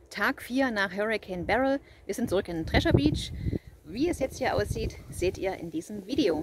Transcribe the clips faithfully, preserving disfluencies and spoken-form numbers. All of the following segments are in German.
Tag vier nach Hurricane Beryl. Wir sind zurück in Treasure Beach. Wie es jetzt hier aussieht, seht ihr in diesem Video.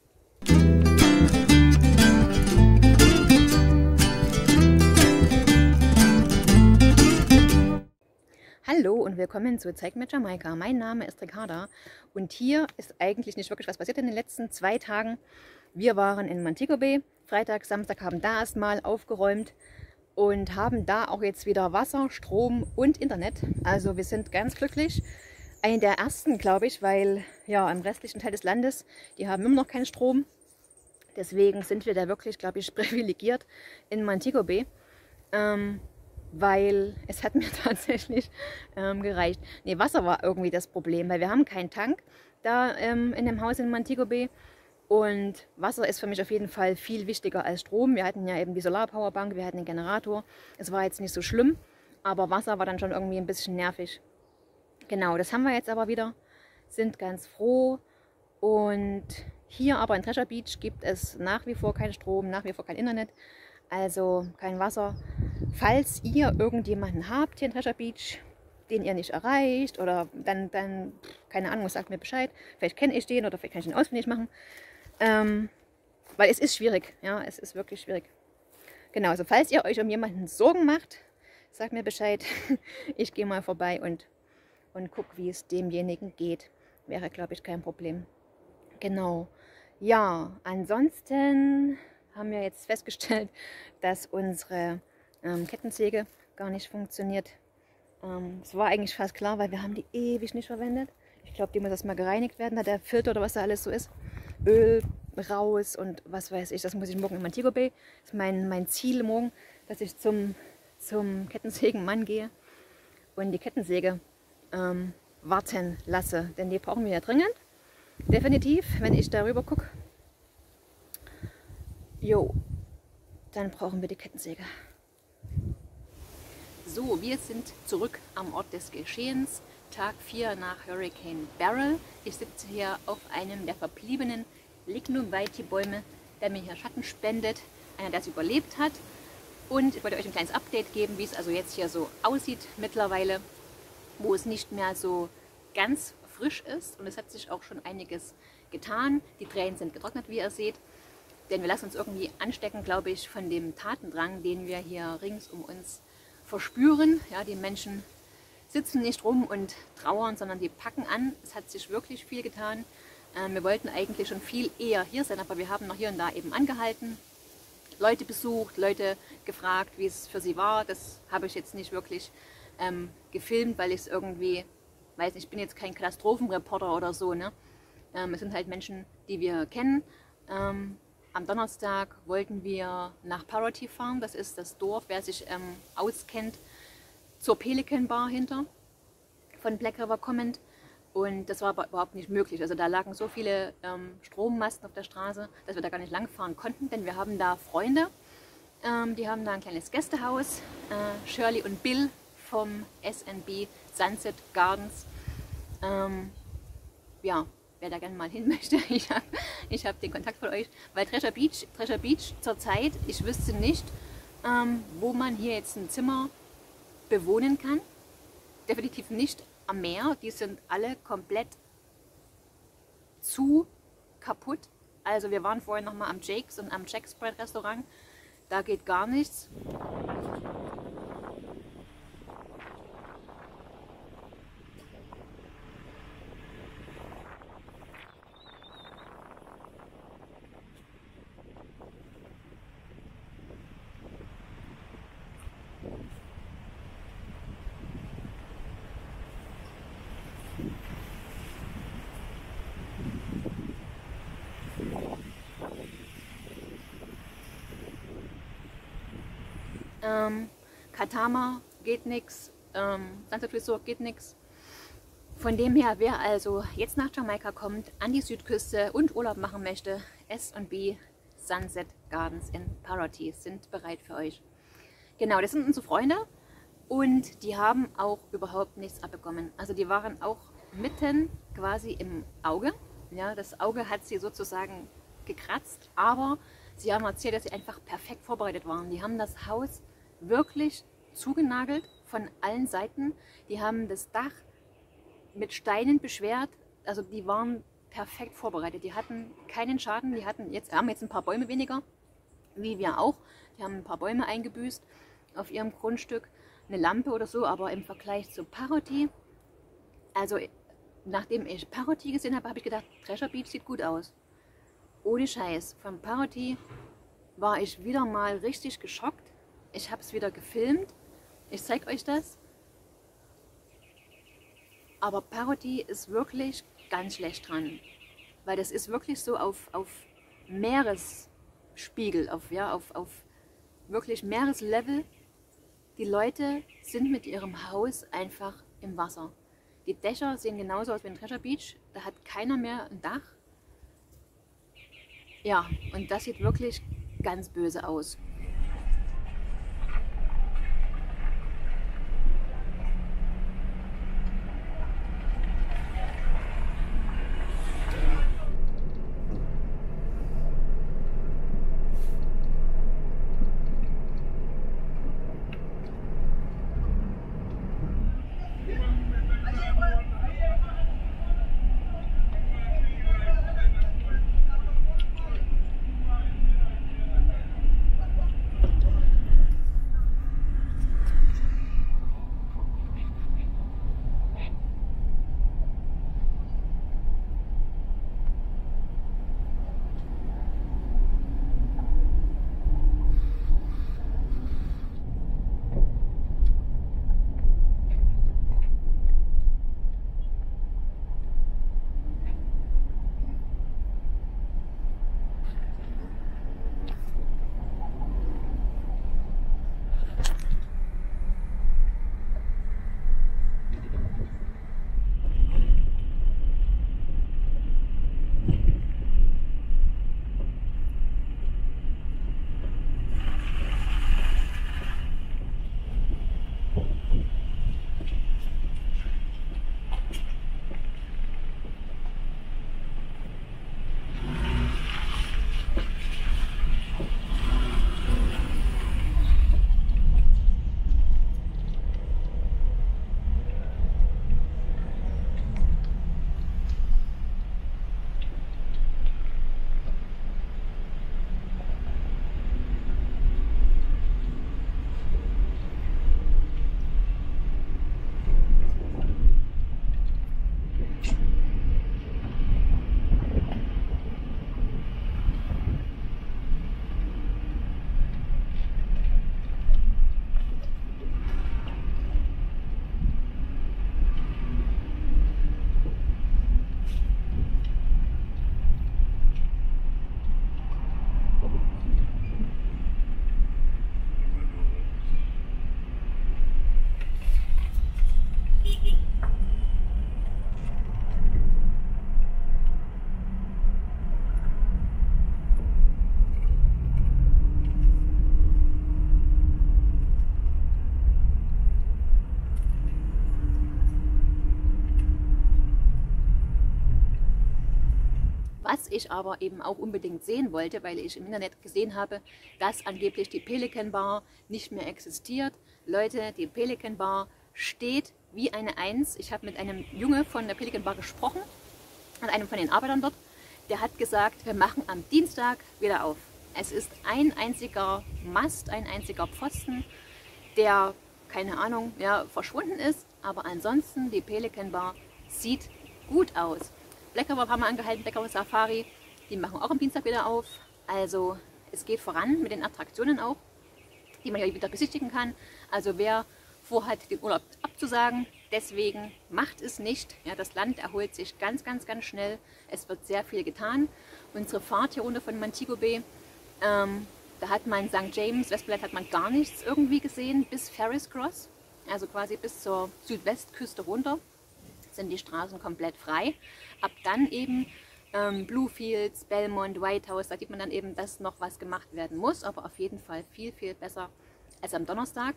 Hallo und willkommen zu Zeig mir Jamaika. Mein Name ist Ricarda und hier ist eigentlich nicht wirklich was passiert in den letzten zwei Tagen. Wir waren in Montego Bay, Freitag, Samstag, haben da erstmal aufgeräumt und haben da auch jetzt wieder Wasser, Strom und Internet. Also wir sind ganz glücklich. Einer der ersten, glaube ich, weil ja im restlichen Teil des Landes, die haben immer noch keinen Strom. Deswegen sind wir da wirklich, glaube ich, privilegiert in Montego Bay. Ähm, weil es hat mir tatsächlich ähm, gereicht. Nee, Wasser war irgendwie das Problem, weil wir haben keinen Tank da ähm, in dem Haus in Montego Bay und Wasser ist für mich auf jeden Fall viel wichtiger als Strom. Wir hatten ja eben die Solarpowerbank, wir hatten den Generator. Es war jetzt nicht so schlimm, aber Wasser war dann schon irgendwie ein bisschen nervig. Genau, das haben wir jetzt aber wieder, sind ganz froh und hier aber in Treasure Beach gibt es nach wie vor keinen Strom, nach wie vor kein Internet, also kein Wasser. Falls ihr irgendjemanden habt hier in Treasure Beach, den ihr nicht erreicht oder dann, dann keine Ahnung, sagt mir Bescheid. Vielleicht kenne ich den oder vielleicht kann ich den ausfindig machen. Ähm, weil es ist schwierig, ja, es ist wirklich schwierig. Genau, also falls ihr euch um jemanden Sorgen macht, sagt mir Bescheid. Ich gehe mal vorbei und, und gucke, wie es demjenigen geht. Wäre, glaube ich, kein Problem. Genau. Ja, ansonsten haben wir jetzt festgestellt, dass unsere ähm, Kettensäge gar nicht funktioniert. Ähm, es war eigentlich fast klar, weil wir haben die ewig nicht verwendet. Ich glaube, die muss erstmal gereinigt werden, da der Filter oder was da alles so ist. Öl raus und was weiß ich, das muss ich morgen in Montego Bay. Das ist mein, mein Ziel morgen, dass ich zum, zum Kettensägenmann gehe und die Kettensäge ähm, warten lasse. Denn die brauchen wir ja dringend. Definitiv, wenn ich darüber gucke. Jo, dann brauchen wir die Kettensäge. So, wir sind zurück am Ort des Geschehens. Tag vier nach Hurricane Beryl. Ich sitze hier auf einem der verbliebenen Lignum-Vitae-Bäume, der mir hier Schatten spendet. Einer, der es überlebt hat. Und ich wollte euch ein kleines Update geben, wie es also jetzt hier so aussieht mittlerweile, wo es nicht mehr so ganz frisch ist. Und es hat sich auch schon einiges getan. Die Tränen sind getrocknet, wie ihr seht. Denn wir lassen uns irgendwie anstecken, glaube ich, von dem Tatendrang, den wir hier rings um uns verspüren. Ja, die Menschen sitzen nicht rum und trauern, sondern die packen an. Es hat sich wirklich viel getan. Ähm, wir wollten eigentlich schon viel eher hier sein, aber wir haben noch hier und da eben angehalten, Leute besucht, Leute gefragt, wie es für sie war. Das habe ich jetzt nicht wirklich ähm, gefilmt, weil ich es irgendwie, weiß nicht, ich bin jetzt kein Katastrophenreporter oder so. Ne? Ähm, es sind halt Menschen, die wir kennen. Ähm, Am Donnerstag wollten wir nach Parati fahren, das ist das Dorf, wer sich ähm, auskennt, zur Pelican Bar hinter, von Black River kommend. Und das war aber überhaupt nicht möglich. Also da lagen so viele ähm, Strommasten auf der Straße, dass wir da gar nicht lang fahren konnten, denn wir haben da Freunde, ähm, die haben da ein kleines Gästehaus, äh, Shirley und Bill vom S and B Sunset Gardens. Ähm, ja, wer da gerne mal hin möchte, ich habe ich hab den Kontakt von euch, weil Treasure Beach, Treasure Beach zurzeit, ich wüsste nicht, ähm, wo man hier jetzt ein Zimmer bewohnen kann. Definitiv nicht am Meer, die sind alle komplett zu kaputt. Also wir waren vorhin nochmal am Jake's und am Jack's Bread Restaurant, da geht gar nichts. Ähm, Katama geht nichts, ähm, Sunset Resort geht nichts. Von dem her, wer also jetzt nach Jamaika kommt, an die Südküste und Urlaub machen möchte, S and B Sunset Gardens in Parati sind bereit für euch. Genau, das sind unsere Freunde und die haben auch überhaupt nichts abbekommen. Also die waren auch mitten quasi im Auge. Ja, das Auge hat sie sozusagen gekratzt, aber sie haben erzählt, dass sie einfach perfekt vorbereitet waren. Die haben das Haus wirklich zugenagelt von allen Seiten. Die haben das Dach mit Steinen beschwert, also die waren perfekt vorbereitet. Die hatten keinen Schaden, die hatten jetzt, haben jetzt ein paar Bäume weniger, wie wir auch. Die haben ein paar Bäume eingebüßt auf ihrem Grundstück, eine Lampe oder so, aber im Vergleich zu Paroti, also nachdem ich Paroti gesehen habe, habe ich gedacht, Treasure Beach sieht gut aus. Ohne Scheiß, von Paroti war ich wieder mal richtig geschockt. Ich habe es wieder gefilmt, ich zeige euch das. Aber Paroti ist wirklich ganz schlecht dran, weil das ist wirklich so auf, auf Meeresspiegel, auf, ja, auf, auf wirklich Meereslevel. Die Leute sind mit ihrem Haus einfach im Wasser. Die Dächer sehen genauso aus wie in Treasure Beach, da hat keiner mehr ein Dach. Ja, und das sieht wirklich ganz böse aus. Was ich aber eben auch unbedingt sehen wollte, weil ich im Internet gesehen habe, dass angeblich die Pelican Bar nicht mehr existiert. Leute, die Pelican Bar steht wie eine Eins. Ich habe mit einem Junge von der Pelican Bar gesprochen, an einem von den Arbeitern dort. Der hat gesagt, wir machen am Dienstag wieder auf. Es ist ein einziger Mast, ein einziger Pfosten, der, keine Ahnung, ja, verschwunden ist. Aber ansonsten, die Pelican Bar sieht gut aus. Black River haben wir angehalten, Black River Safari, die machen auch am Dienstag wieder auf. Also es geht voran mit den Attraktionen auch, die man ja wieder besichtigen kann. Also wer vorhat, den Urlaub abzusagen, deswegen macht es nicht. Ja, das Land erholt sich ganz, ganz, ganz schnell. Es wird sehr viel getan. Unsere Fahrt hier runter von Montego Bay, ähm, da hat man Sankt James, Westballett hat man gar nichts irgendwie gesehen, bis Ferris Cross, also quasi bis zur Südwestküste runter, sind die Straßen komplett frei. Ab dann eben ähm, Bluefields, Belmont, White House, da sieht man dann eben, dass noch was gemacht werden muss, aber auf jeden Fall viel, viel besser als am Donnerstag,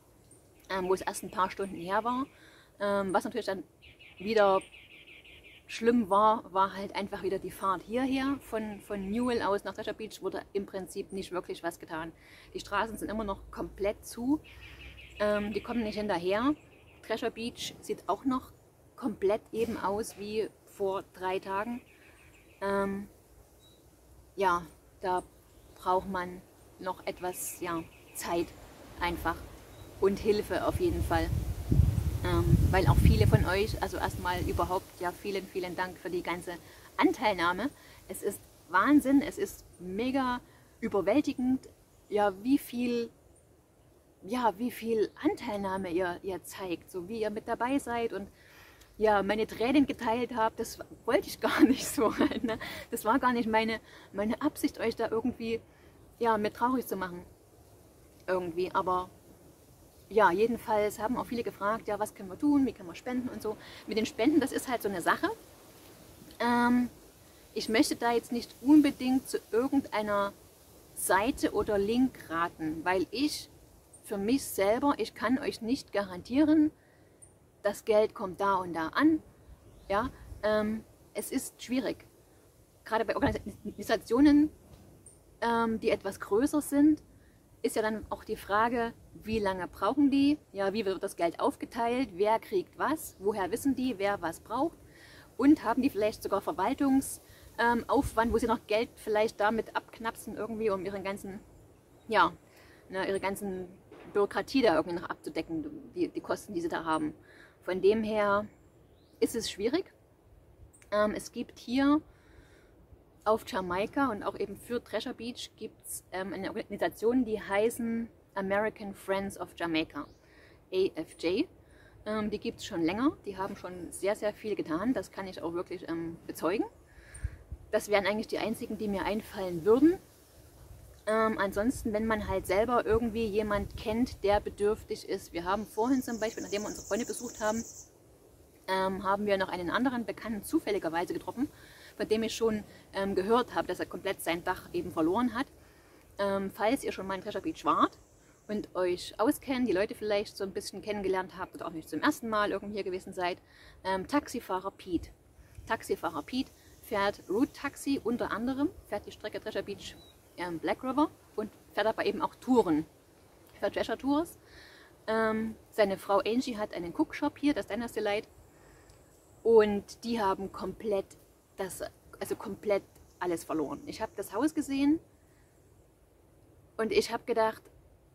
ähm, wo es erst ein paar Stunden her war. Ähm, was natürlich dann wieder schlimm war, war halt einfach wieder die Fahrt hierher. Von, von Newell aus nach Treasure Beach wurde im Prinzip nicht wirklich was getan. Die Straßen sind immer noch komplett zu. Ähm, die kommen nicht hinterher. Treasure Beach sieht auch noch komplett eben aus wie vor drei Tagen. Ähm, ja, da braucht man noch etwas ja, Zeit einfach und Hilfe auf jeden Fall. Ähm, weil auch viele von euch, also erstmal überhaupt, ja vielen, vielen Dank für die ganze Anteilnahme. Es ist Wahnsinn, es ist mega überwältigend, ja wie viel, ja wie viel Anteilnahme ihr, ihr zeigt, so wie ihr mit dabei seid und ja, meine Tränen geteilt habt, das wollte ich gar nicht so halt, ne? Das war gar nicht meine, meine Absicht, euch da irgendwie ja, mit traurig zu machen. Irgendwie, aber ja, jedenfalls haben auch viele gefragt, ja, was können wir tun, wie können wir spenden und so. Mit den Spenden, das ist halt so eine Sache. Ähm, ich möchte da jetzt nicht unbedingt zu irgendeiner Seite oder Link raten, weil ich für mich selber, ich kann euch nicht garantieren, das Geld kommt da und da an. Ja, ähm, es ist schwierig. Gerade bei Organisationen, ähm, die etwas größer sind, ist ja dann auch die Frage, wie lange brauchen die? Ja, wie wird das Geld aufgeteilt? Wer kriegt was? Woher wissen die, wer was braucht? Und haben die vielleicht sogar Verwaltungsaufwand, ähm, wo sie noch Geld vielleicht damit abknapsen irgendwie, um ihren ganzen, ja, ne, ihre ganzen Bürokratie da irgendwie noch abzudecken, die, die Kosten, die sie da haben. Von dem her ist es schwierig. Ähm, es gibt hier auf Jamaika und auch eben für Treasure Beach gibt es ähm, eine Organisation, die heißen American Friends of Jamaica, A F J. Ähm, die gibt es schon länger, die haben schon sehr, sehr viel getan, das kann ich auch wirklich ähm, bezeugen. Das wären eigentlich die einzigen, die mir einfallen würden. Ähm, ansonsten, wenn man halt selber irgendwie jemand kennt, der bedürftig ist. Wir haben vorhin zum Beispiel, nachdem wir unsere Freunde besucht haben, ähm, haben wir noch einen anderen Bekannten zufälligerweise getroffen, von dem ich schon ähm, gehört habe, dass er komplett sein Dach eben verloren hat. Ähm, falls ihr schon mal in Treasure Beach wart und euch auskennt, die Leute vielleicht so ein bisschen kennengelernt habt oder auch nicht zum ersten Mal irgendwie hier gewesen seid, ähm, Taxifahrer Pete. Taxifahrer Pete fährt Route Taxi unter anderem, fährt die Strecke Treasure Beach ähm, Black River und fährt aber eben auch Touren für Treasure Tours. Ähm, seine Frau Angie hat einen Cookshop hier, das Diners Delight, und die haben komplett das, also komplett alles verloren. Ich habe das Haus gesehen und ich habe gedacht,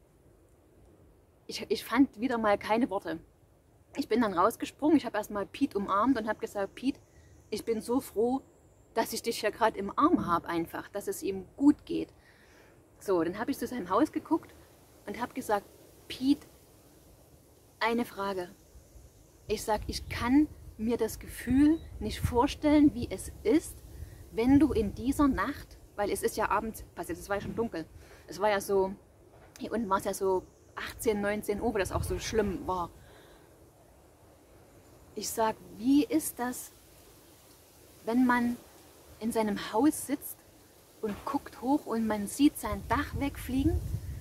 ich, ich fand wieder mal keine Worte. Ich bin dann rausgesprungen, ich habe erstmal Pete umarmt und habe gesagt, Pete, ich bin so froh, dass ich dich ja gerade im Arm habe einfach, dass es ihm gut geht. So, dann habe ich zu seinem Haus geguckt und habe gesagt, Pete, eine Frage. Ich sage, ich kann mir das Gefühl nicht vorstellen, wie es ist, wenn du in dieser Nacht, weil es ist ja abends passiert, es war ja schon dunkel, es war ja so, hier unten war es ja so achtzehn, neunzehn Uhr, wo das auch so schlimm war. Ich sage, wie ist das, wenn man in seinem Haus sitzt und guckt hoch und man sieht sein Dach wegfliegen?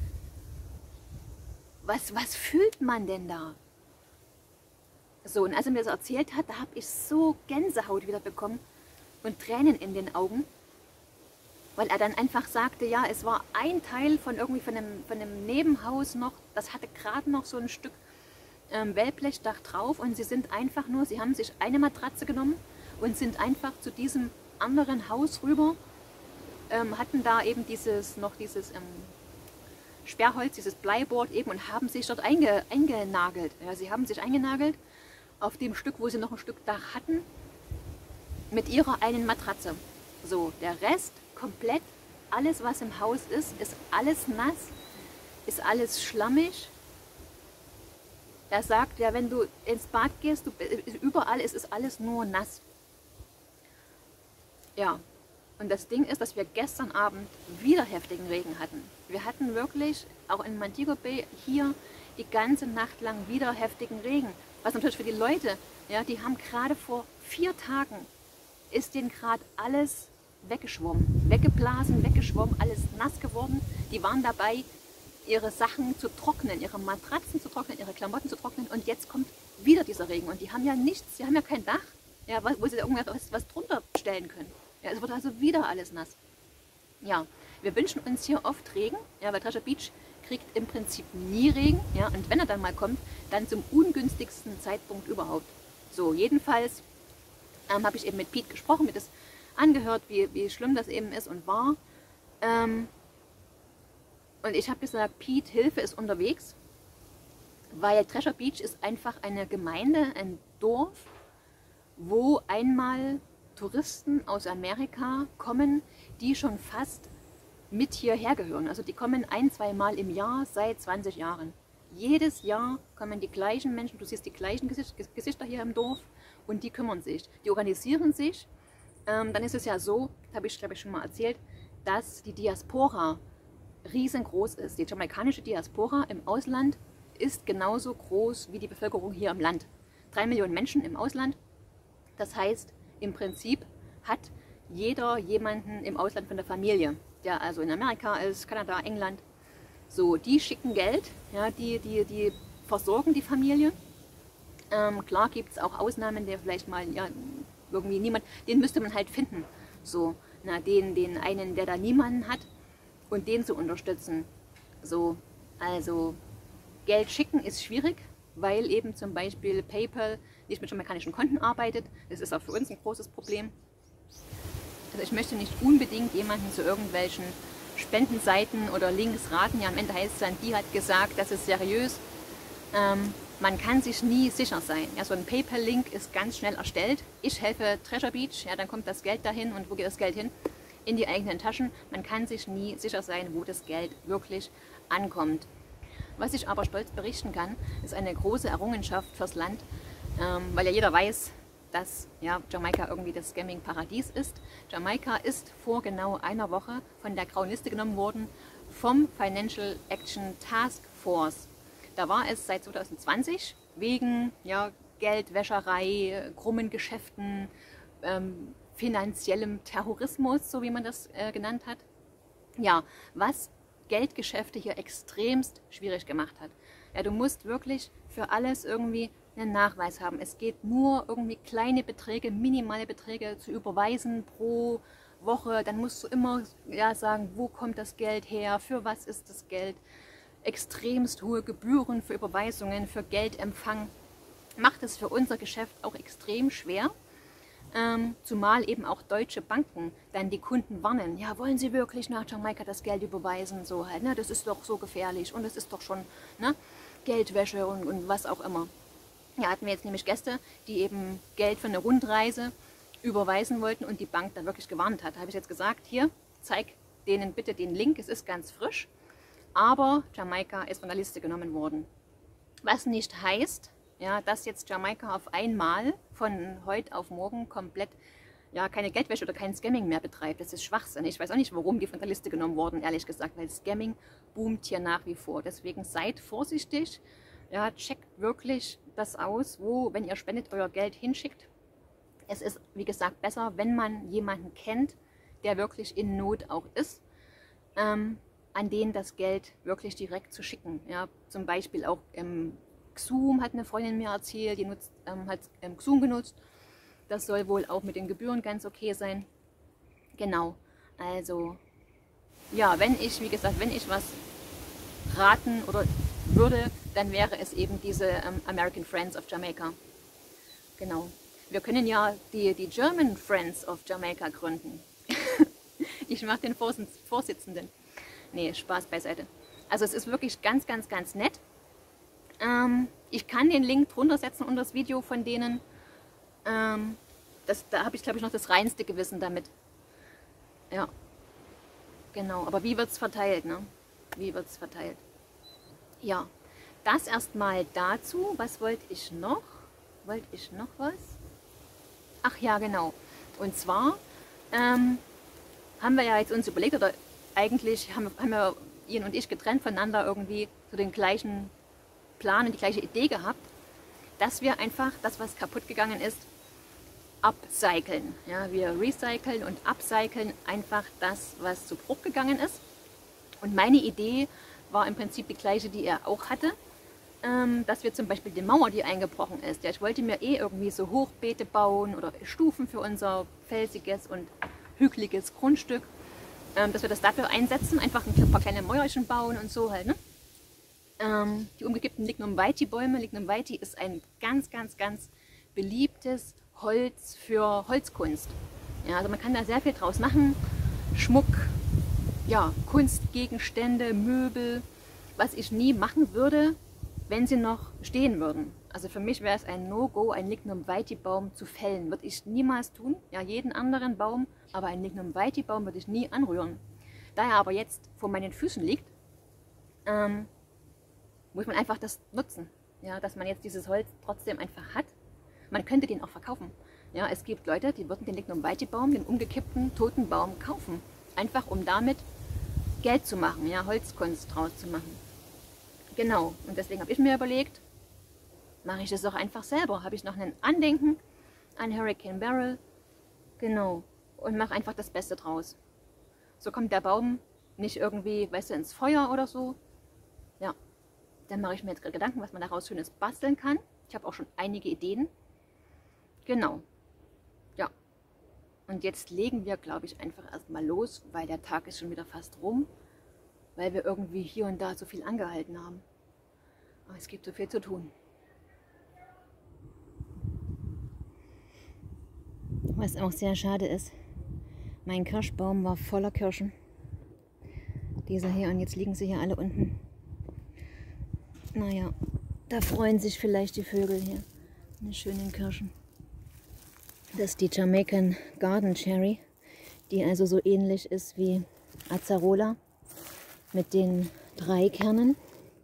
Was, was fühlt man denn da? So, und als er mir das erzählt hat, da habe ich so Gänsehaut wieder bekommen und Tränen in den Augen, weil er dann einfach sagte, ja, es war ein Teil von irgendwie von einem, von einem Nebenhaus noch, das hatte gerade noch so ein Stück ähm, Wellblechdach drauf und sie sind einfach nur, sie haben sich eine Matratze genommen und sind einfach zu diesem anderen Haus rüber, ähm, hatten da eben dieses, noch dieses ähm, Sperrholz, dieses Bleiboard eben und haben sich dort einge, eingenagelt. Ja, sie haben sich eingenagelt auf dem Stück, wo sie noch ein Stück Dach hatten, mit ihrer einen Matratze. So, der Rest komplett, alles was im Haus ist, ist alles nass, ist alles schlammig. Er sagt, ja, wenn du ins Bad gehst, du, überall ist es alles nur nass. Ja, und das Ding ist, dass wir gestern Abend wieder heftigen Regen hatten. Wir hatten wirklich, auch in Montego Bay, hier die ganze Nacht lang wieder heftigen Regen. Was natürlich für die Leute, ja, die haben gerade vor vier Tagen, ist denen gerade alles weggeschwommen, weggeblasen, weggeschwommen, alles nass geworden. Die waren dabei, ihre Sachen zu trocknen, ihre Matratzen zu trocknen, ihre Klamotten zu trocknen und jetzt kommt wieder dieser Regen. Und die haben ja nichts, die haben ja kein Dach, ja, wo sie irgendwas was drunter stellen können. Ja, es wird also wieder alles nass. Ja, wir wünschen uns hier oft Regen, ja, weil Treasure Beach kriegt im Prinzip nie Regen. Ja, und wenn er dann mal kommt, dann zum ungünstigsten Zeitpunkt überhaupt. So, jedenfalls ähm, habe ich eben mit Pete gesprochen, mir das angehört, wie, wie schlimm das eben ist und war. Ähm, und ich habe gesagt, Pete, Hilfe ist unterwegs, weil Treasure Beach ist einfach eine Gemeinde, ein Dorf, wo einmal Touristen aus Amerika kommen, die schon fast mit hierher gehören. Also die kommen ein, zwei Mal im Jahr seit zwanzig Jahren. Jedes Jahr kommen die gleichen Menschen, du siehst die gleichen Gesichter hier im Dorf und die kümmern sich. Die organisieren sich. Ähm, dann ist es ja so, habe ich glaube ich schon mal erzählt, dass die Diaspora riesengroß ist. Die jamaikanische Diaspora im Ausland ist genauso groß wie die Bevölkerung hier im Land. Drei Millionen Menschen im Ausland. Das heißt, im Prinzip hat jeder jemanden im Ausland von der Familie, der also in Amerika ist, Kanada, England. So, die schicken Geld, ja, die, die, die versorgen die Familie. Ähm, klar gibt es auch Ausnahmen, der vielleicht mal, ja, irgendwie niemand, den müsste man halt finden. So, na, den, den einen, der da niemanden hat und den zu unterstützen. So, also Geld schicken ist schwierig, weil eben zum Beispiel PayPal nicht mit jamaikanischen Konten arbeitet. Das ist auch für uns ein großes Problem. Also ich möchte nicht unbedingt jemanden zu irgendwelchen Spendenseiten oder Links raten. Ja, am Ende heißt es dann, die hat gesagt, das ist seriös. Ähm, man kann sich nie sicher sein. Ja, so ein PayPal-Link ist ganz schnell erstellt. Ich helfe Treasure Beach, ja, dann kommt das Geld dahin und wo geht das Geld hin? In die eigenen Taschen. Man kann sich nie sicher sein, wo das Geld wirklich ankommt. Was ich aber stolz berichten kann, ist eine große Errungenschaft fürs Land, ähm, weil ja jeder weiß, dass ja, Jamaika irgendwie das Scamming-Paradies ist. Jamaika ist vor genau einer Woche von der grauen Liste genommen worden vom Financial Action Task Force. Da war es seit zwanzig zwanzig wegen ja, Geldwäscherei, krummen Geschäften, ähm, finanziellem Terrorismus, so wie man das äh, genannt hat. Ja, was Geldgeschäfte hier extremst schwierig gemacht hat. Ja, du musst wirklich für alles irgendwie einen Nachweis haben. Es geht nur irgendwie kleine Beträge, minimale Beträge zu überweisen pro Woche. Dann musst du immer ja, sagen, wo kommt das Geld her, für was ist das Geld. Extremst hohe Gebühren für Überweisungen, für Geldempfang. Macht es für unser Geschäft auch extrem schwer. Ähm, zumal eben auch deutsche Banken dann die Kunden warnen, ja, wollen sie wirklich nach Jamaika das Geld überweisen, so halt, ne, das ist doch so gefährlich und das ist doch schon, ne, Geldwäsche und, und was auch immer. Ja, hatten wir jetzt nämlich Gäste, die eben Geld für eine Rundreise überweisen wollten und die Bank da wirklich gewarnt hat. Da habe ich jetzt gesagt, hier, zeig denen bitte den Link, es ist ganz frisch, aber Jamaika ist von der Liste genommen worden. Was nicht heißt, ja, dass jetzt Jamaika auf einmal von heute auf morgen komplett ja, keine Geldwäsche oder kein Scamming mehr betreibt. Das ist Schwachsinn. Ich weiß auch nicht, warum die von der Liste genommen wurden, ehrlich gesagt, weil Scamming boomt hier nach wie vor. Deswegen seid vorsichtig, ja, checkt wirklich das aus, wo, wenn ihr spendet, euer Geld hinschickt. Es ist, wie gesagt, besser, wenn man jemanden kennt, der wirklich in Not auch ist, ähm, an den das Geld wirklich direkt zu schicken. Ja, zum Beispiel auch im Xoom hat eine Freundin mir erzählt, die nutzt, ähm, hat ähm, Xoom genutzt. Das soll wohl auch mit den Gebühren ganz okay sein. Genau, also ja, wenn ich, wie gesagt, wenn ich was raten oder würde, dann wäre es eben diese ähm, American Friends of Jamaica. Genau. Wir können ja die, die German Friends of Jamaica gründen. Ich mache den Vorsitzenden. Nee, Spaß beiseite. Also es ist wirklich ganz, ganz, ganz nett. Ähm, ich kann den Link drunter setzen unter das Video von denen. Ähm, das, da habe ich, glaube ich, noch das reinste Gewissen damit. Ja, genau. Aber wie wird es verteilt, ne? Wie wird es verteilt? Ja, das erstmal dazu. Was wollte ich noch? Wollte ich noch was? Ach ja, genau. Und zwar ähm, haben wir ja jetzt uns überlegt, oder eigentlich haben, haben wir, Ian und ich, getrennt voneinander irgendwie so den gleichen Plan und die gleiche Idee gehabt, dass wir einfach das, was kaputt gegangen ist, upcyclen. Ja, wir recyceln und upcyclen einfach das, was zu Bruch gegangen ist. Und meine Idee war im Prinzip die gleiche, die er auch hatte, ähm, dass wir zum Beispiel die Mauer, die eingebrochen ist, ja, ich wollte mir eh irgendwie so Hochbeete bauen oder Stufen für unser felsiges und hügeliges Grundstück, ähm, dass wir das dafür einsetzen, einfach ein paar kleine Mäuerchen bauen und so halt, ne? Ähm, die umgekippten Lignum vitae Bäume. Lignum vitae ist ein ganz, ganz, ganz beliebtes Holz für Holzkunst. Ja, also man kann da sehr viel draus machen. Schmuck, ja, Kunstgegenstände, Möbel, was ich nie machen würde, wenn sie noch stehen würden. Also für mich wäre es ein No-Go, einen Lignum vitae Baum zu fällen. Würde ich niemals tun. Ja, jeden anderen Baum, aber einen Lignum vitae Baum würde ich nie anrühren. Da er aber jetzt vor meinen Füßen liegt, ähm, muss man einfach das nutzen. Ja, dass man jetzt dieses Holz trotzdem einfach hat. Man könnte den auch verkaufen. Ja, es gibt Leute, die würden den Lignum vitae Baum, den umgekippten toten Baum kaufen. Einfach um damit Geld zu machen, ja, Holzkunst draus zu machen. Genau, und deswegen habe ich mir überlegt, mache ich das doch einfach selber. Habe ich noch ein Andenken an Hurricane Beryl, genau, und mache einfach das Beste draus. So kommt der Baum nicht irgendwie, weißt du, ins Feuer oder so. Ja, dann mache ich mir jetzt gerade Gedanken, was man daraus Schönes basteln kann. Ich habe auch schon einige Ideen. Genau, ja. Und jetzt legen wir, glaube ich, einfach erstmal los, weil der Tag ist schon wieder fast rum, weil wir irgendwie hier und da so viel angehalten haben. Aber es gibt so viel zu tun. Was auch sehr schade ist, mein Kirschbaum war voller Kirschen. Dieser hier, und jetzt liegen sie hier alle unten. Naja, da freuen sich vielleicht die Vögel hier. Eine schönen Kirschen. Das ist die Jamaican Garden Cherry, die also so ähnlich ist wie Acerola mit den drei Kernen.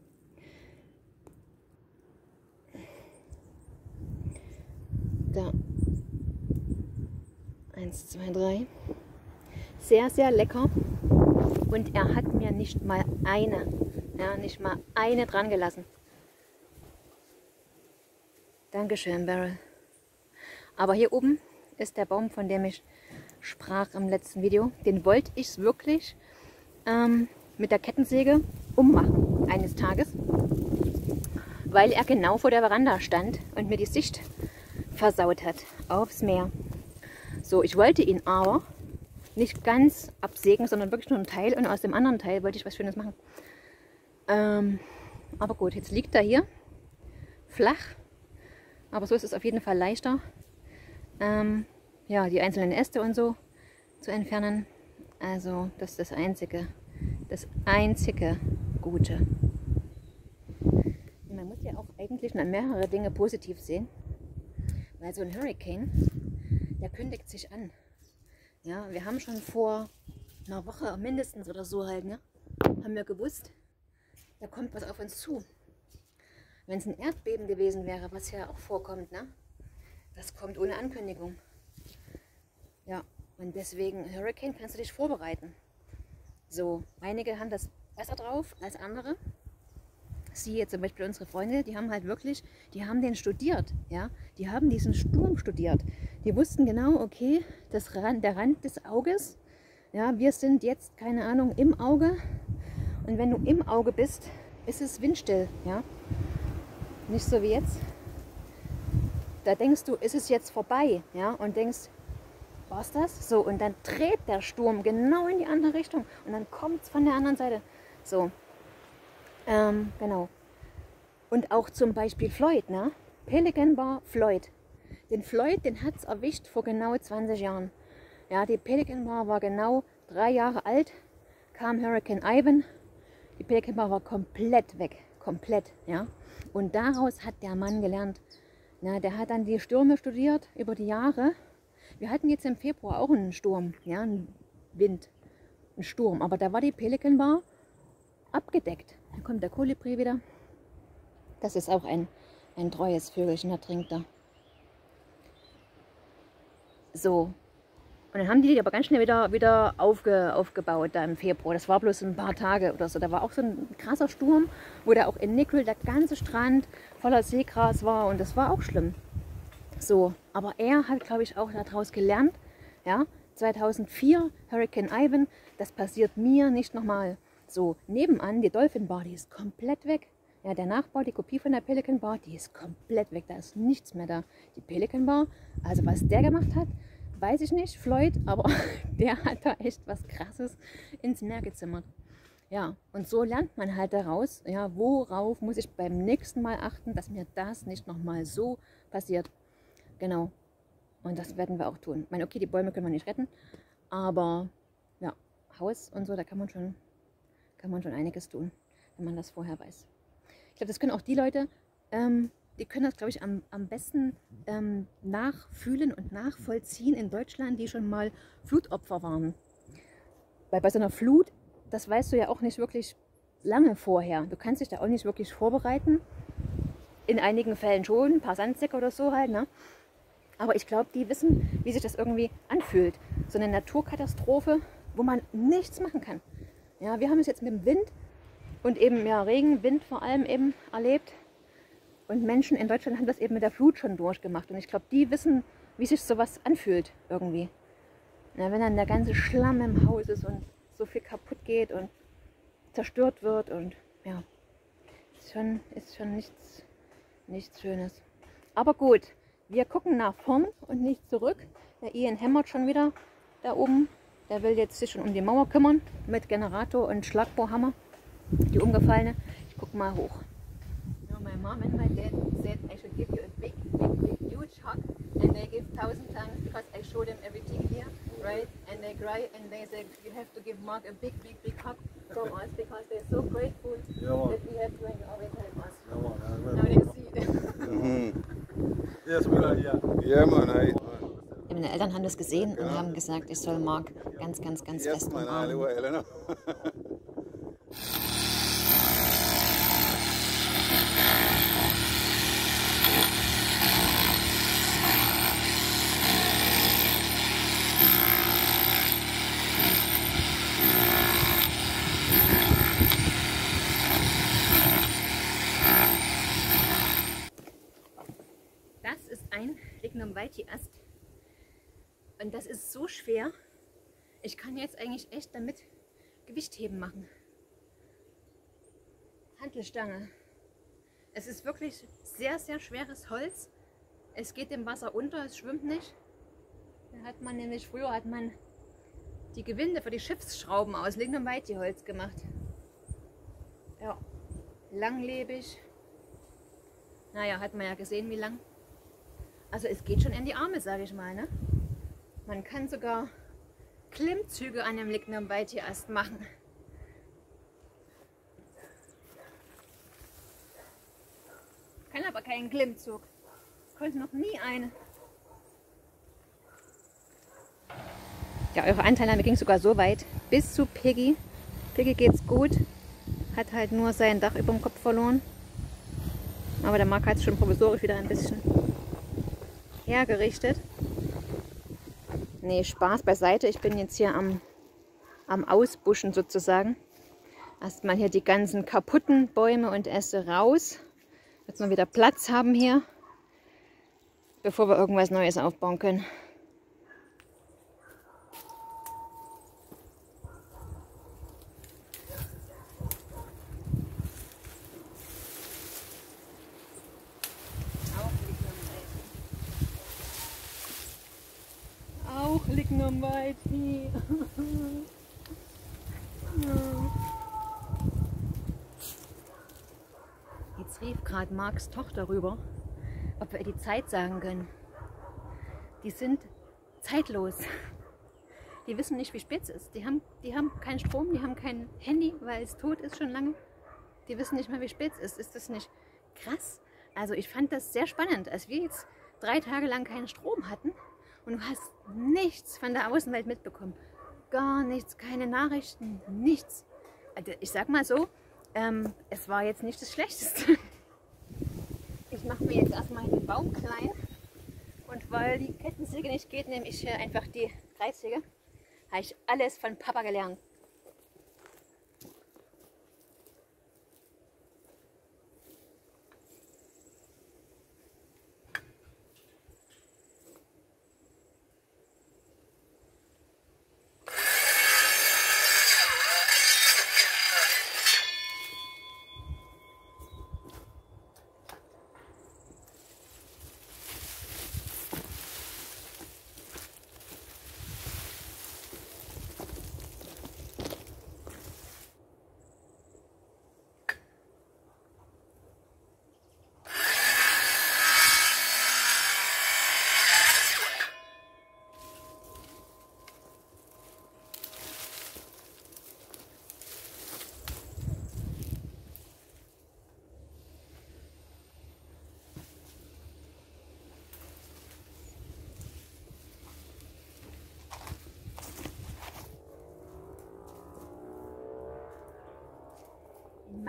Da. Eins, zwei, drei. Sehr, sehr lecker. Und er hat mir nicht mal eine, ja, nicht mal eine dran gelassen. Dankeschön, Beryl. Aber hier oben ist der Baum, von dem ich sprach im letzten Video. Den wollte ich wirklich ähm, mit der Kettensäge ummachen eines Tages, weil er genau vor der Veranda stand und mir die Sicht versaut hat aufs Meer. So, ich wollte ihn aber nicht ganz absägen, sondern wirklich nur einen Teil, und aus dem anderen Teil wollte ich was Schönes machen. Ähm, aber gut, jetzt liegt er hier flach, aber so ist es auf jeden Fall leichter, ähm, ja, die einzelnen Äste und so zu entfernen. Also das ist das einzige, das einzige Gute. Man muss ja auch eigentlich noch mehrere Dinge positiv sehen, weil so ein Hurricane, der kündigt sich an. Ja, wir haben schon vor einer Woche mindestens oder so halt, ne, haben wir gewusst, da kommt was auf uns zu. Wenn es ein Erdbeben gewesen wäre, was ja auch vorkommt, ne, das kommt ohne Ankündigung. Ja, und deswegen Hurricane kannst du dich vorbereiten. So, einige haben das besser drauf als andere. Sie jetzt zum Beispiel unsere Freunde, die haben halt wirklich, die haben den studiert, ja, die haben diesen Sturm studiert. Die wussten genau, okay, das Rand, der Rand des Auges, ja, wir sind jetzt, keine Ahnung, im Auge, und wenn du im Auge bist, ist es windstill, ja, nicht so wie jetzt. Da denkst du, ist es jetzt vorbei, ja, und denkst, war's das? So, und dann dreht der Sturm genau in die andere Richtung und dann kommt es von der anderen Seite. So, ähm, genau. Und auch zum Beispiel Floyd, ne? Pelican Bar Floyd. Den Floyd, den hat es erwischt vor genau zwanzig Jahren. Ja, die Pelican Bar war genau drei Jahre alt, kam Hurricane Ivan. Die Pelican Bar war komplett weg, komplett, ja. Und daraus hat der Mann gelernt. Ja, der hat dann die Stürme studiert über die Jahre. Wir hatten jetzt im Februar auch einen Sturm, ja, einen Wind, einen Sturm. Aber da war die Pelican Bar abgedeckt. Da kommt der Kolibri wieder. Das ist auch ein, ein treues Vögelchen, da trinkt er. So. Und dann haben die die aber ganz schnell wieder, wieder aufge, aufgebaut da im Februar. Das war bloß ein paar Tage oder so. Da war auch so ein krasser Sturm, wo da auch in Nickel der ganze Strand voller Seegras war. Und das war auch schlimm. So, aber er hat, glaube ich, auch daraus gelernt. Ja, zweitausendvier, Hurricane Ivan, das passiert mir nicht nochmal. So, nebenan, die Dolphin Bar, die ist komplett weg. Ja, der Nachbau, die Kopie von der Pelican Bar, die ist komplett weg. Da ist nichts mehr da. Die Pelican Bar, also was der gemacht hat, weiß ich nicht, Floyd, aber der hat da echt was Krasses ins Meer gezimmert. Ja, und so lernt man halt daraus, ja, worauf muss ich beim nächsten Mal achten, dass mir das nicht nochmal so passiert. Genau. Und das werden wir auch tun. Ich meine, okay, die Bäume können wir nicht retten, aber ja, Haus und so, da kann man schon, kann man schon einiges tun, wenn man das vorher weiß. Ich glaube, das können auch die Leute, ähm, die können das, glaube ich, am, am besten ähm, nachfühlen und nachvollziehen in Deutschland, die schon mal Flutopfer waren. Weil bei so einer Flut, das weißt du ja auch nicht wirklich lange vorher. Du kannst dich da auch nicht wirklich vorbereiten. In einigen Fällen schon, ein paar Sandsäcke oder so halt, ne? Aber ich glaube, die wissen, wie sich das irgendwie anfühlt. So eine Naturkatastrophe, wo man nichts machen kann. Ja, wir haben es jetzt mit dem Wind und eben ja, Regen, Wind vor allem eben erlebt. Und Menschen in Deutschland haben das eben mit der Flut schon durchgemacht. Und ich glaube, die wissen, wie sich sowas anfühlt irgendwie. Ja, wenn dann der ganze Schlamm im Haus ist und so viel kaputt geht und zerstört wird und ja, ist schon, ist schon nichts, nichts Schönes. Aber gut, wir gucken nach vorn und nicht zurück. Der Ian hämmert schon wieder da oben. Der will jetzt sich schon um die Mauer kümmern mit Generator und Schlagbohrhammer. Die umgefallene. Ich gucke mal hoch. You know, my mom and my dad said I should give you a big, big, big, huge hug, and they give thousand thanks because I show them everything here, right? And they cry and they say you have to give Mark a big, big, big hug from us because they're so grateful Ja, that we have when you always help us. ja, man. Now they see it. Mhm. Yes, we are here. Ja, Mann, hey. Meine Eltern haben das gesehen und haben gesagt, ich soll Mark ganz, ganz, ganz Yes, fest man, umarmen. alle Elena. Das ist ein Lignum vitae-Ast und das ist so schwer. Ich kann jetzt eigentlich echt damit Gewichtheben machen. Hantelstange. Es ist wirklich sehr, sehr schweres Holz. Es geht im Wasser unter, es schwimmt nicht. Da hat man nämlich, früher hat man die Gewinde für die Schiffsschrauben aus Lignum vitae-Holz gemacht. Ja, langlebig. Naja, hat man ja gesehen, wie lang. Also es geht schon in die Arme, sage ich mal. Ne? Man kann sogar Klimmzüge an dem Lignum vitae-Ast machen. Kann aber keinen Klimmzug. Konnte noch nie eine. Ja, eure Anteilnahme ging sogar so weit, bis zu Piggy. Piggy geht's gut, hat halt nur sein Dach über dem Kopf verloren. Aber der Marc hat es schon provisorisch wieder ein bisschen hergerichtet. Nee, Spaß beiseite. Ich bin jetzt hier am, am Ausbuschen sozusagen. Erstmal hier die ganzen kaputten Bäume und Äste raus. Jetzt mal wieder Platz haben hier, bevor wir irgendwas Neues aufbauen können. Auch Lignum vitae. Jetzt rief gerade Marks Tochter rüber, ob wir ihr die Zeit sagen können. Die sind zeitlos. Die wissen nicht, wie spät es ist. Die haben, die haben keinen Strom, die haben kein Handy, weil es tot ist schon lange. Die wissen nicht mal, wie spät es ist. Ist das nicht krass? Also ich fand das sehr spannend, als wir jetzt drei Tage lang keinen Strom hatten und du hast nichts von der Außenwelt mitbekommen. Gar nichts, keine Nachrichten, nichts. Also ich sag mal so, ähm, es war jetzt nicht das Schlechteste. Ich mache mir jetzt erstmal den Baum klein und weil die Kettensäge nicht geht, nehme ich hier einfach die Kreissäge. Habe ich alles von Papa gelernt.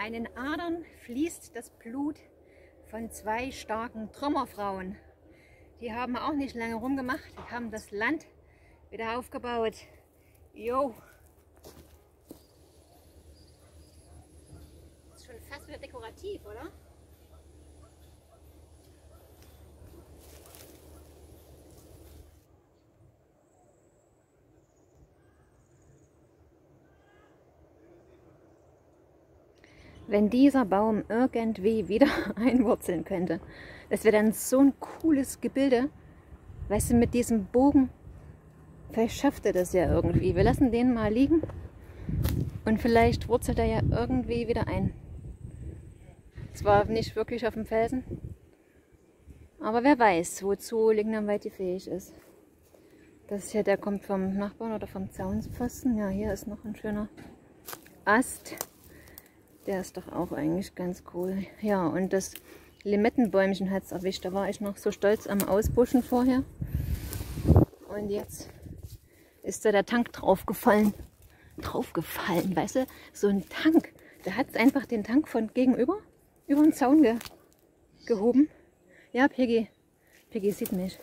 meinen Adern fließt das Blut von zwei starken Trümmerfrauen. Die haben auch nicht lange rumgemacht, die haben das Land wieder aufgebaut. Jo. Ist schon fast wieder dekorativ, oder? Wenn dieser Baum irgendwie wieder einwurzeln könnte, das wäre dann so ein cooles Gebilde. Weißt du, mit diesem Bogen, vielleicht schafft er das ja irgendwie. Wir lassen den mal liegen und vielleicht wurzelt er ja irgendwie wieder ein. Zwar nicht wirklich auf dem Felsen, aber wer weiß, wozu Lignamweite fähig ist. Das hier, der kommt vom Nachbarn oder vom Zaunpfosten. Ja, hier ist noch ein schöner Ast. Der ist doch auch eigentlich ganz cool. Ja, und das Limettenbäumchen hat es erwischt. Da war ich noch so stolz am Ausbuschen vorher. Und jetzt ist da der Tank draufgefallen. Draufgefallen, weißt du? So ein Tank. Da hat es einfach den Tank von gegenüber über den Zaun ge gehoben. Ja, Piggy. Piggy sieht mich.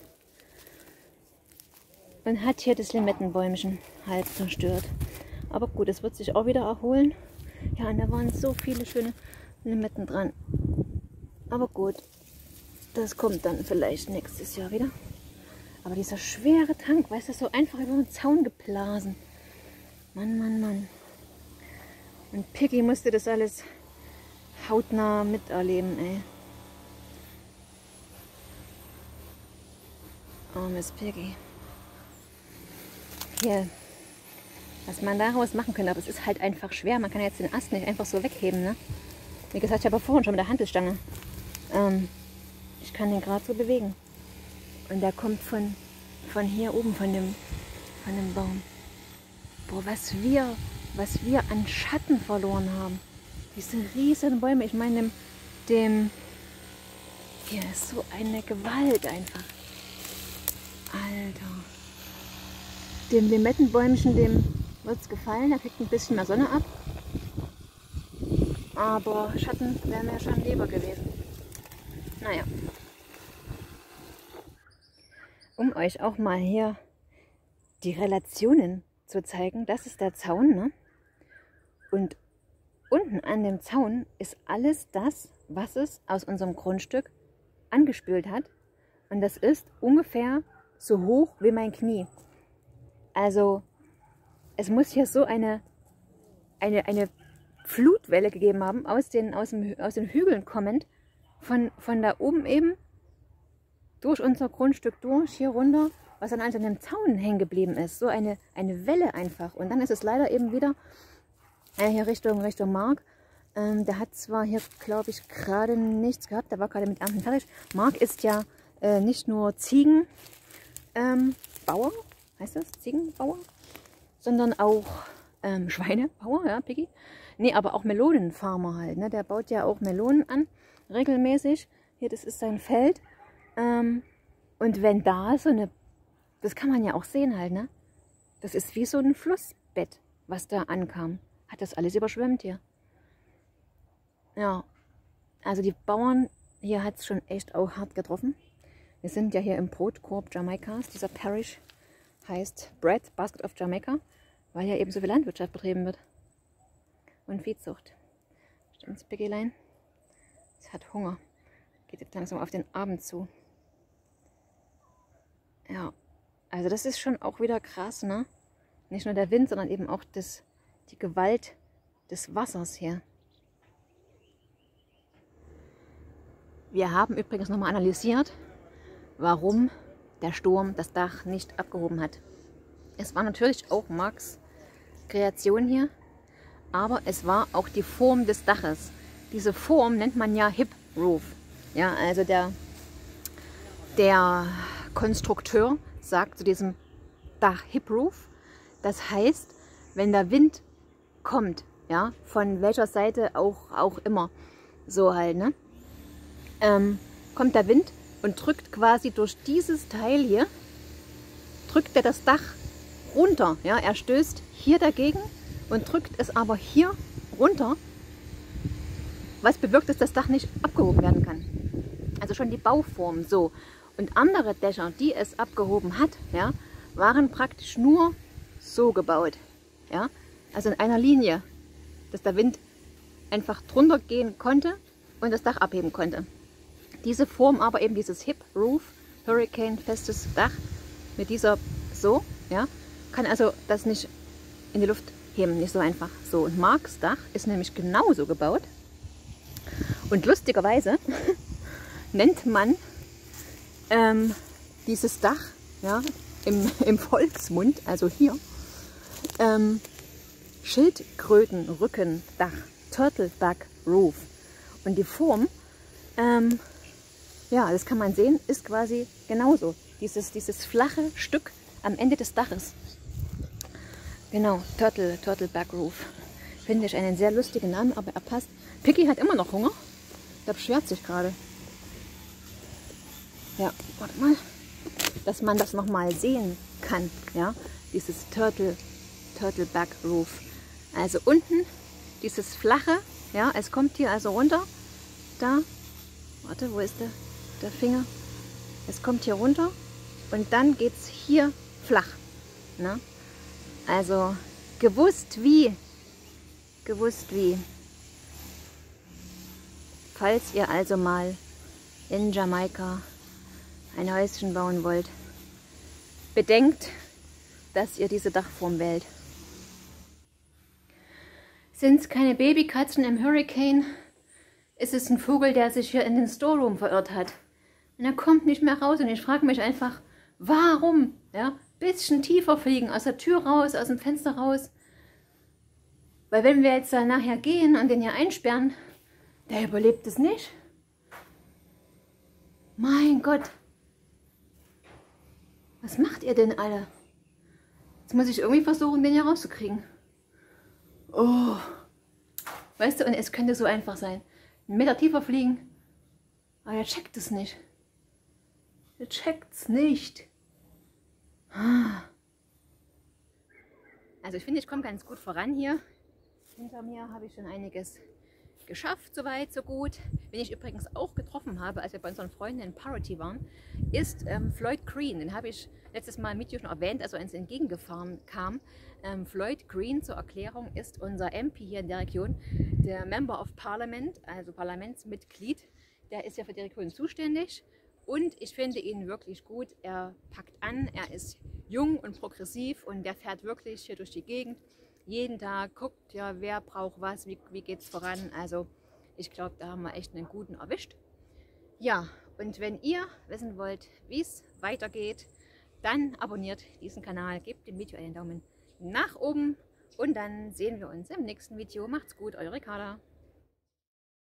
Und hat hier das Limettenbäumchen halt zerstört. Aber gut, es wird sich auch wieder erholen. Ja, und da waren so viele schöne Limetten dran. Aber gut, das kommt dann vielleicht nächstes Jahr wieder. Aber dieser schwere Tank, weißt du, so einfach über den Zaun geblasen. Mann, Mann, Mann. Und Piggy musste das alles hautnah miterleben, ey. Armes Piggy. Hier. Was man daraus machen könnte, aber es ist halt einfach schwer. Man kann jetzt den Ast nicht einfach so wegheben, ne? Wie gesagt, ich habe ja vorhin schon mit der Hantelstange. Ähm, ich kann den gerade so bewegen. Und der kommt von, von hier oben, von dem, von dem Baum. Boah, was wir, was wir an Schatten verloren haben. Diese riesen Bäume. Ich meine, dem, dem, hier ist so eine Gewalt einfach. Alter. Dem Limettenbäumchen, dem wird es gefallen, er kriegt ein bisschen mehr Sonne ab. Aber Schatten wäre mir schon lieber gewesen. Naja. Um euch auch mal hier die Relationen zu zeigen, das ist der Zaun, ne? Und unten an dem Zaun ist alles das, was es aus unserem Grundstück angespült hat. Und das ist ungefähr so hoch wie mein Knie. Also es muss hier so eine, eine, eine Flutwelle gegeben haben, aus den, aus dem, aus den Hügeln kommend, von, von da oben eben, durch unser Grundstück durch, hier runter, was dann an dem Zaun hängen geblieben ist. So eine, eine Welle einfach. Und dann ist es leider eben wieder äh, hier Richtung, Richtung Mark. Ähm, der hat zwar hier, glaube ich, gerade nichts gehabt, der war gerade mit Ernten fertig. Mark ist ja äh, nicht nur Ziegenbauer, ähm, heißt das? Ziegenbauer? Sondern auch ähm, Schweinebauer, ja, Piggy. Nee, aber auch Melonenfarmer halt, ne? Der baut ja auch Melonen an, regelmäßig. Hier, das ist sein Feld. Ähm, und wenn da so eine, das kann man ja auch sehen halt, ne? Das ist wie so ein Flussbett, was da ankam. Hat das alles überschwemmt hier. Ja, also die Bauern, hier hat es schon echt auch hart getroffen. Wir sind ja hier im Brotkorb Jamaikas, dieser Parish heißt Bread Basket of Jamaica, weil ja eben so viel Landwirtschaft betrieben wird. Und Viehzucht. Stimmt's, Piggylein? Es hat Hunger. Geht jetzt langsam auf den Abend zu. Ja, also das ist schon auch wieder krass, ne? Nicht nur der Wind, sondern eben auch das, die Gewalt des Wassers hier. Wir haben übrigens nochmal analysiert, warum der Sturm das Dach nicht abgehoben hat. Es war natürlich auch Marks Kreation hier, aber es war auch die Form des Daches. Diese Form nennt man ja Hip Roof. Ja, also der, der Konstrukteur sagt zu diesem Dach Hip Roof. Das heißt, wenn der Wind kommt, ja, von welcher Seite auch, auch immer, so halt, ne, ähm, kommt der Wind und drückt quasi durch dieses Teil hier, drückt er das Dach runter. Ja, er stößt hier dagegen und drückt es aber hier runter. was bewirkt, dass das Dach nicht abgehoben werden kann. Also schon die Bauform so. Und andere Dächer, die es abgehoben hat, ja, waren praktisch nur so gebaut. Ja? Also in einer Linie, dass der Wind einfach drunter gehen konnte und das Dach abheben konnte. Diese Form aber eben dieses Hip Roof, Hurricane festes Dach mit dieser so, ja, kann also das nicht in die Luft heben, nicht so einfach so. Und Marks Dach ist nämlich genauso gebaut. Und lustigerweise nennt man ähm, dieses Dach, ja, im, im Volksmund, also hier, ähm, Schildkrötenrückendach, Turtleback Roof. Und die Form, ähm, ja, das kann man sehen, ist quasi genauso. Dieses, dieses flache Stück am Ende des Daches. Genau, Turtle, Turtleback Roof. Finde ich einen sehr lustigen Namen, aber er passt. Picky hat immer noch Hunger. Der beschwert sich gerade. Ja, warte mal. Dass man das nochmal sehen kann. Ja, dieses Turtle, Turtleback Roof. Also unten dieses flache. Ja, es kommt hier also runter. Da. Warte, wo ist der, der Finger? Es kommt hier runter. Und dann geht es hier flach. Ne? Also gewusst wie. Gewusst wie. Falls ihr also mal in Jamaika ein Häuschen bauen wollt, bedenkt, dass ihr diese Dachform wählt. Sind es keine Babykatzen im Hurricane, ist es ein Vogel, der sich hier in den Storeroom verirrt hat. Und er kommt nicht mehr raus und ich frage mich einfach, warum? Ja, bisschen tiefer fliegen, aus der Tür raus, aus dem Fenster raus. Weil wenn wir jetzt da nachher gehen und den hier einsperren, der überlebt es nicht. Mein Gott. Was macht ihr denn alle? Jetzt muss ich irgendwie versuchen, den hier rauszukriegen. Oh. Weißt du, und es könnte so einfach sein. Einen Meter tiefer fliegen. Aber er checkt es nicht. Er checkt es nicht. Also ich finde, ich komme ganz gut voran hier. Hinter mir habe ich schon einiges geschafft, soweit, so gut. Wen ich übrigens auch getroffen habe, als wir bei unseren Freunden in Parity waren, ist ähm, Floyd Green. Den habe ich letztes Mal mit dir schon erwähnt, als er uns entgegengefahren kam. Ähm, Floyd Green, zur Erklärung, ist unser M P hier in der Region, der Member of Parliament, also Parlamentsmitglied. Der ist ja für die Region zuständig und ich finde ihn wirklich gut. Er packt an, er ist jung und progressiv und der fährt wirklich hier durch die Gegend. Jeden Tag guckt, ja, wer braucht was, wie, wie geht es voran. Also ich glaube, da haben wir echt einen guten erwischt. Ja, und wenn ihr wissen wollt, wie es weitergeht, dann abonniert diesen Kanal, gebt dem Video einen Daumen nach oben und dann sehen wir uns im nächsten Video. Macht's gut, eure Ricarda.